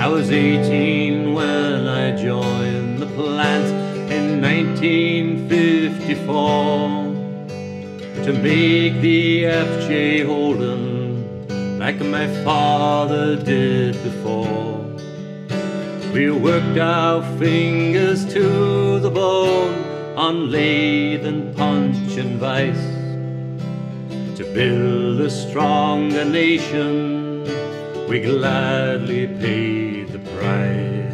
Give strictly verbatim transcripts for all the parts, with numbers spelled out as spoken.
I was eighteen when I joined the plant in nineteen fifty-four to make the F J Holden like my father did before. We worked our fingers to the bone on lathe and punch and vice to build a stronger nation. We gladly paid the price.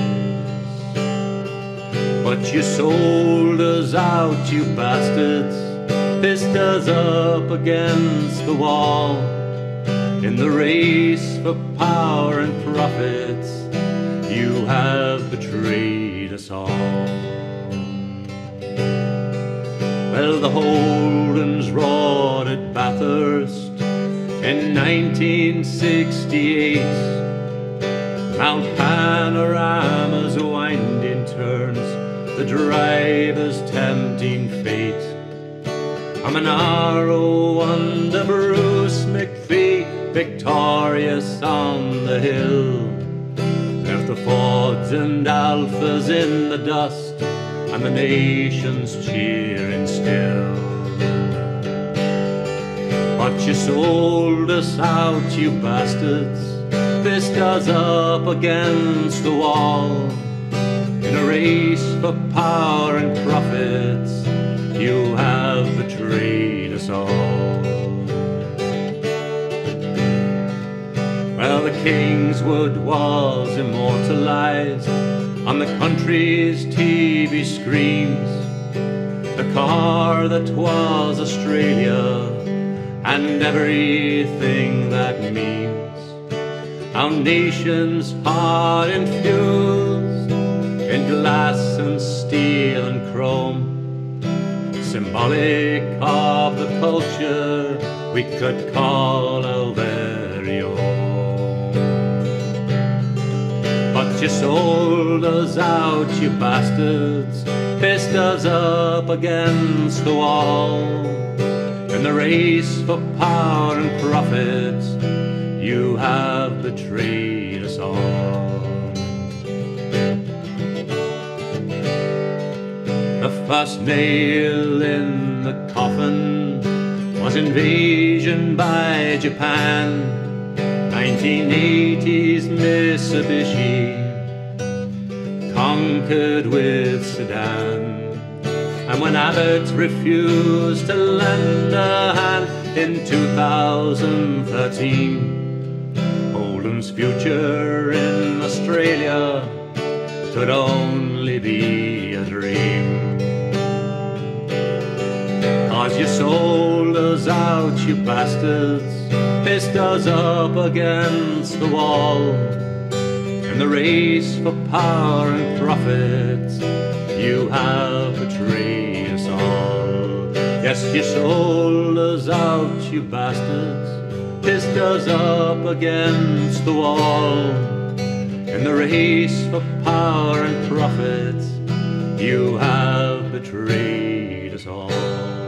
But you sold us out, you bastards, pissed us up against the wall. In the race for power and profits, you have betrayed us all. Well, the Holdens roared at Bathurst in nineteen sixty-eight. Mount Panorama's winding turns, the driver's tempting fate. I'm an arrow under Bruce McPhee, victorious on the hill. Left the Fords and Alphas in the dust, and the nation's cheering still. But you sold us out, you bastards, pissed us up against the wall. In a race for power and profits, you have betrayed us all. Well, the Kingswood was immortalized on the country's T V screens, the car that was Australia and everything that means. Our nation's heart infused in glass and steel and chrome, symbolic of the culture we could call our very own. But you sold us out, you bastards, pissed us up against the wall. In the race for power and profits, you have betrayed us all. The first nail in the coffin was invasion by Japan. nineteen eighties Mitsubishi conquered with Sedan. And when Abbott refused to lend a hand in two thousand thirteen, Holden's future in Australia could only be a dream. 'Cause you sold us out, you bastards, pissed us up against the wall. In the race for power and profits, you have betrayed us all. Yes, you sold us out, you bastards, pissed us up against the wall. In the race for power and profits, you have betrayed us all.